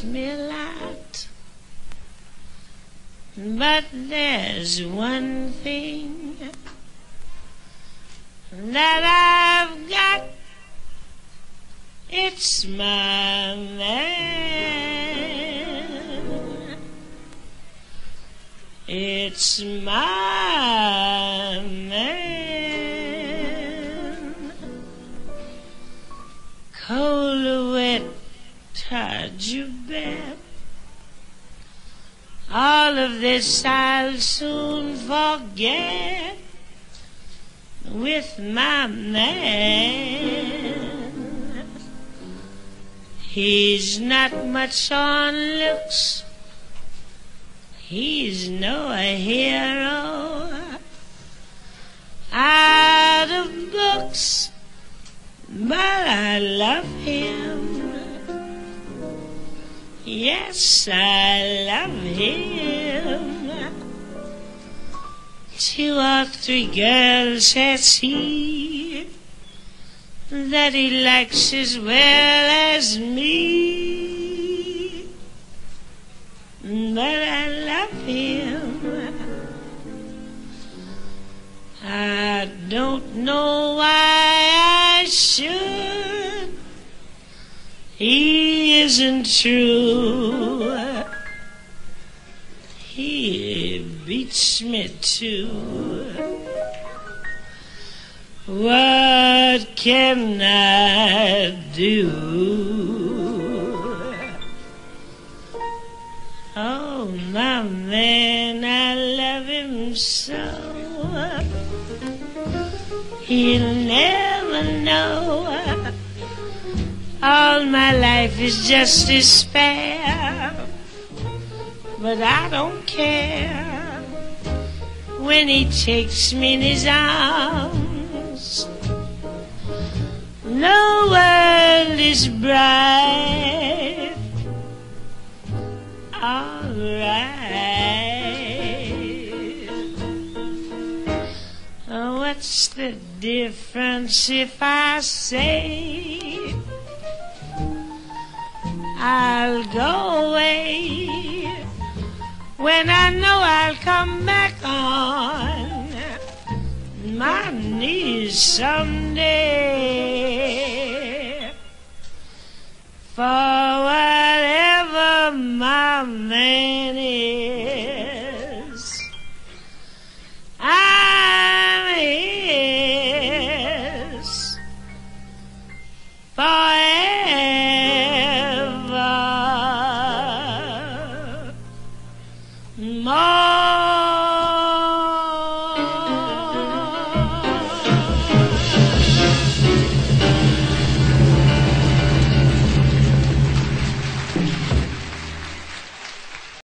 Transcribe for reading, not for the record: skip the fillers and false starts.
me a lot. But there's one thing that I've got. It's my man. It's my man. Cold or wet, hard you bet. All of this I'll soon forget with my man. He's not much on looks, he's no hero out of books, but I love him. Yes, I love him. 2 or 3 girls has he that he likes as well as me, but I love him. I don't know why I should. He isn't true. He beats me too. What can I do? Oh, my man, I love him so. He'll never know. All my life is just despair, but I don't care when he takes me in his arms. The world is bright, all right. What's the difference if I say I'll go away when I know I'll come back on my knees someday? For